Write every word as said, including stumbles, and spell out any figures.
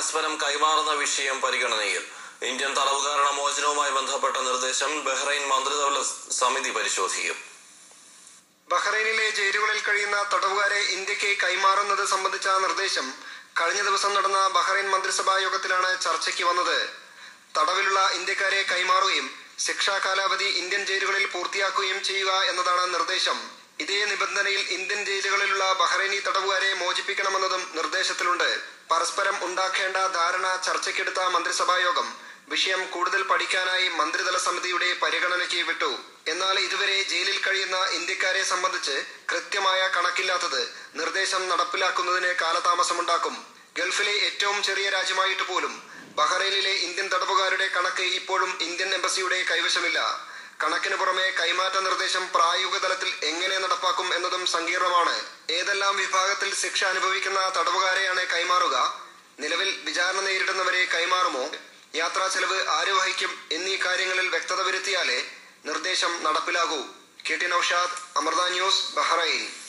പരസ്പരം കൈമാറുന്ന വിഷയം പരിഗണനയിൽ. ഇന്ത്യൻ തടവുകാരുടെ മോചനവുമായി ബന്ധപ്പെട്ട നിർദ്ദേശം ബഹ്റൈൻ മന്ത്രിതല സമിതി പരിശോധിക്കും. ബഹ്റൈനിലെ ജയിലുകളിൽ കഴിയുന്ന തടവുകാരെ ഇന്ത്യക്ക് കൈമാറുന്നത് സംബന്ധിച്ച നിർദ്ദേശം കഴിഞ്ഞ ദിവസം നടന്ന ബഹ്റൈൻ മന്ത്രിസഭാ യോഗത്തിലാണ് ചർച്ചയ്ക്ക് വന്നത്. തടവിലുള്ള ഇന്ത്യക്കാരെ കൈമാറുകയും ശിക്ഷാ കാലാവധി ഇന്ത്യൻ ജയിലുകളിൽ പൂർത്തിയാക്കുകയും ചെയ്യുക എന്നതാണ് നിർദ്ദേശം. ഇതേ നിബന്ധനയിൽ ഇന്ത്യൻ ജയിലുകളിലുള്ള ബഹ്റൈനി തടവുകാരെ മോചിപ്പിക്കണമെന്നതും നിർദ്ദേശത്തിലുണ്ട്. പരസ്പരം ഉണ്ടാക്കേണ്ട ധാരണ ചർച്ചയ്ക്കെടുത്ത മന്ത്രിസഭാ യോഗം വിഷയം കൂടുതൽ പഠിക്കാനായി മന്ത്രിതല സമിതിയുടെ പരിഗണനയ്ക്ക് വിട്ടു. എന്നാൽ ഇതുവരെ ജയിലിൽ കഴിയുന്ന ഇന്ത്യക്കാരെ സംബന്ധിച്ച് കൃത്യമായ കണക്കില്ലാത്തത് നിർദ്ദേശം നടപ്പിലാക്കുന്നതിന് കാലതാമസമുണ്ടാക്കും. ഗൾഫിലെ ഏറ്റവും ചെറിയ രാജ്യമായിട്ട് പോലും ബഹ്റൈനിലെ ഇന്ത്യൻ തടവുകാരുടെ കണക്ക് ഇപ്പോഴും ഇന്ത്യൻ എംബസിയുടെ കൈവശമില്ല. കണക്കിന് പുറമെ കൈമാറ്റ നിർദ്ദേശം പ്രായോഗിക തലത്തിൽ എങ്ങനെ നടപ്പാക്കും എന്നതും സങ്കീർണമാണ്. ഏതെല്ലാം വിഭാഗത്തിൽ ശിക്ഷ അനുഭവിക്കുന്ന തടവുകാരെയാണ് കൈമാറുക? നിലവിൽ വിചാരണ നേരിടുന്നവരെ കൈമാറുമോ? യാത്രാ ചെലവ് ആര് വഹിക്കും? എന്നീ കാര്യങ്ങളിൽ വ്യക്തത വരുത്തിയാലേ നിർദ്ദേശം നടപ്പിലാകൂ. K T Naushad, Amrita news, Bahrain.